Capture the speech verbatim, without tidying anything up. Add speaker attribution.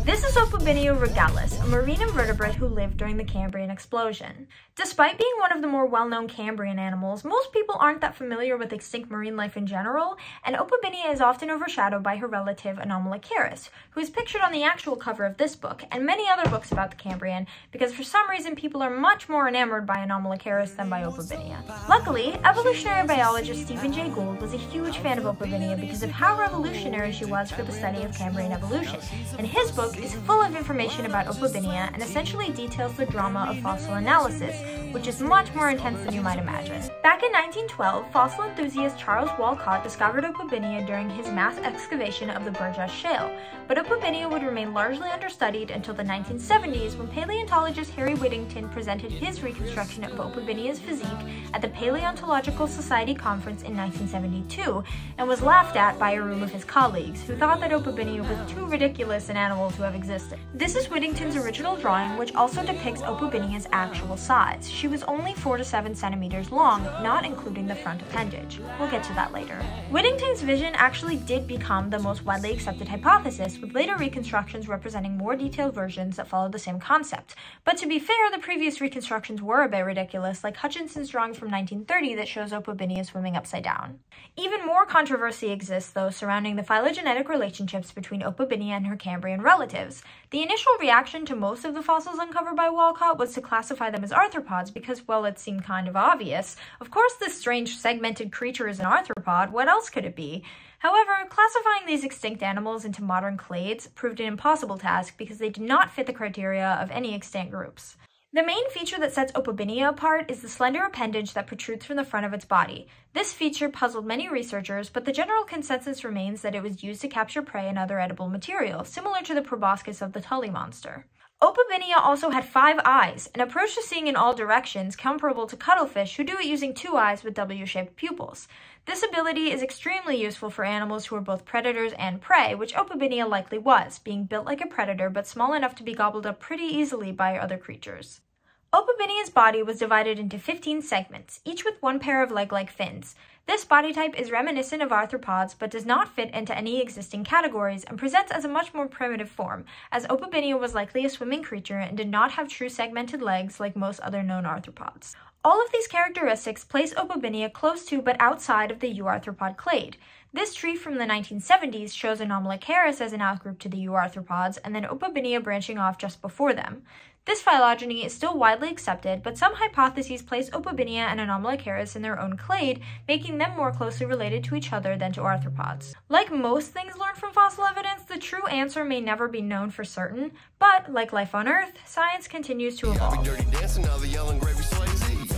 Speaker 1: This is Opabinia regalis, a marine invertebrate who lived during the Cambrian explosion. Despite being one of the more well-known Cambrian animals, most people aren't that familiar with extinct marine life in general, and Opabinia is often overshadowed by her relative Anomalocaris, who is pictured on the actual cover of this book and many other books about the Cambrian, because for some reason people are much more enamored by Anomalocaris than by Opabinia. Luckily, evolutionary biologist Stephen Jay Gould was a huge fan of Opabinia because of how revolutionary she was for the study of Cambrian evolution, and his book is full of information about Opabinia and essentially details the drama of fossil analysis, which is much more intense than you might imagine. Back in nineteen twelve, fossil enthusiast Charles Walcott discovered Opabinia during his mass excavation of the Burgess Shale, but Opabinia would remain largely understudied until the nineteen seventies when paleontologist Harry Whittington presented his reconstruction of Opabinia's physique at the Paleontological Society conference in nineteen seventy-two and was laughed at by a room of his colleagues who thought that Opabinia was too ridiculous an animal to have existed. This is Whittington's original drawing, which also depicts Opabinia's actual size. She was only four to seven centimeters long, not including the front appendage. We'll get to that later. Whittington's vision actually did become the most widely accepted hypothesis, with later reconstructions representing more detailed versions that followed the same concept. But to be fair, the previous reconstructions were a bit ridiculous, like Hutchinson's drawing from nineteen thirty that shows Opabinia swimming upside down. Even more controversy exists, though, surrounding the phylogenetic relationships between Opabinia and her Cambrian relatives. The initial reaction to most of the fossils uncovered by Walcott was to classify them as arthropods because, well, it seemed kind of obvious. Of course this strange segmented creature is an arthropod, what else could it be? However, classifying these extinct animals into modern clades proved an impossible task because they did not fit the criteria of any extant groups. The main feature that sets Opabinia apart is the slender appendage that protrudes from the front of its body. This feature puzzled many researchers, but the general consensus remains that it was used to capture prey and other edible material, similar to the proboscis of the Tully monster. Opabinia also had five eyes, an approach to seeing in all directions comparable to cuttlefish, who do it using two eyes with W-shaped pupils. This ability is extremely useful for animals who are both predators and prey, which Opabinia likely was, being built like a predator but small enough to be gobbled up pretty easily by other creatures. Opabinia's body was divided into fifteen segments, each with one pair of leg-like fins. This body type is reminiscent of arthropods but does not fit into any existing categories and presents as a much more primitive form, as Opabinia was likely a swimming creature and did not have true segmented legs like most other known arthropods. All of these characteristics place Opabinia close to but outside of the Euarthropod clade. This tree from the nineteen seventies shows Anomalocaris as an outgroup to the Euarthropods and then Opabinia branching off just before them. This phylogeny is still widely accepted, but some hypotheses place Opabinia and Anomalocaris in their own clade, making them more closely related to each other than to arthropods. Like most things learned from fossil evidence, the true answer may never be known for certain, but like life on Earth, science continues to evolve.